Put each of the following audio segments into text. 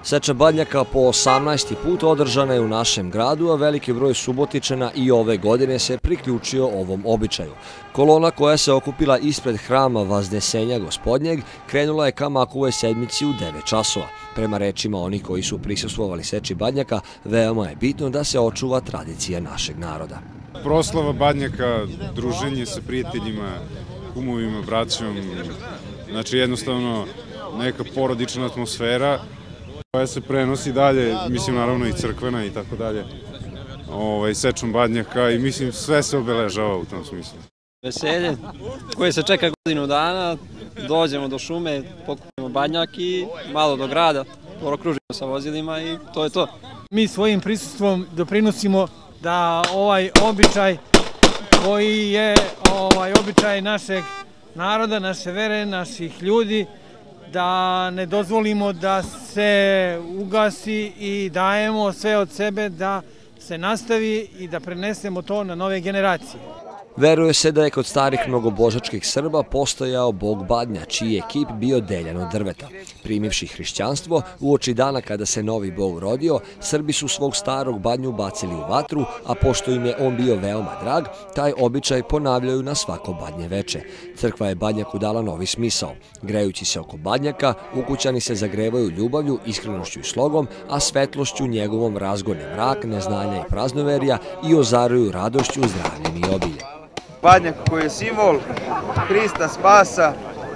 Seča badnjaka po 18. put održana je u našem gradu, a veliki broj Subotičana i ove godine se priključio ovom običaju. Kolona koja se okupila ispred hrama Vaznesenja Gospodnjeg krenula je ka Makovoj sedmici u 9 časova. Prema rečima onih koji su prisustvovali seči badnjaka, veoma je bitno da se očuva tradicija našeg naroda. Proslava badnjaka, druženje sa prijateljima, kumovima, braćom, znači jednostavno neka porodična atmosfera koja se prenosi dalje, mislim naravno i crkvena i tako dalje, sečom badnjaka i mislim sve se obeležava u tom smislu. Veselje koje se čeka godinu dana, dođemo do šume, pokupimo badnjak i malo do grada, okružimo sa vozilima i to je to. Mi svojim prisustvom doprinosimo da ovaj običaj koji je običaj našeg naroda, naše vere, naših ljudi, da ne dozvolimo da se ugasi i dajemo sve od sebe da se nastavi i da prenesemo to na nove generacije. Veruje se da je kod starih mnogobožačkih Srba postojao bog Badnja, čiji je kip bio deljan od drveta. Primivši hrišćanstvo, uoči dana kada se novi bog rodio, Srbi su svog starog Badnju bacili u vatru, a pošto im je on bio veoma drag, taj običaj ponavljaju na svako Badnje veče. Crkva je Badnjaku dala novi smisao. Grejući se oko Badnjaka, ukućani se zagrevaju ljubavlju, iskrenošću i slogom, a svetlošću njegovom razgone mrak, neznanja i praznoverja i ozaruju radošću, zdravljem i obiljem. Badnjak koji je simbol Hrista spasa,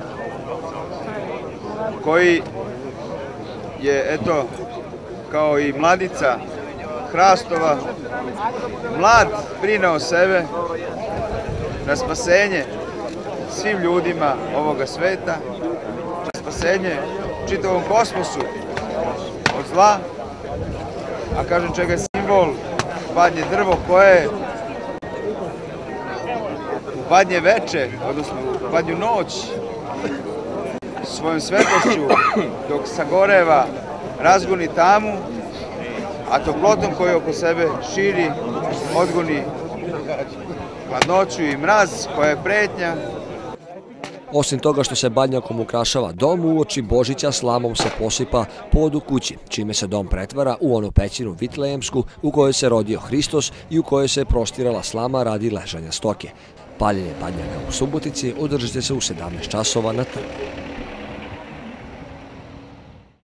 koji je, eto, kao i mladica hrastova, mlad brine o sebe, na spasenje svim ljudima ovoga sveta, na spasenje čitavom kosmosu od zla, a kažem čega je simbol badnje drvo koje u badnje veče, odnosno u badnju noć, svojom svetlošću dok sagoreva razgoni tamu, a toplotom koju oko sebe širi odgoni hladnoću i mraz koja je pretnja. Osim toga što se badnjakom ukrašava dom, uoči Božića slamom se posipa pod u kući, čime se dom pretvara u onu pećinu vitlejemsku u kojoj se rodio Hristos i u kojoj se prostirala slama radi ležanja stoke. Paljenje badnjaka u Subotici održite se u 17 časova na trgu.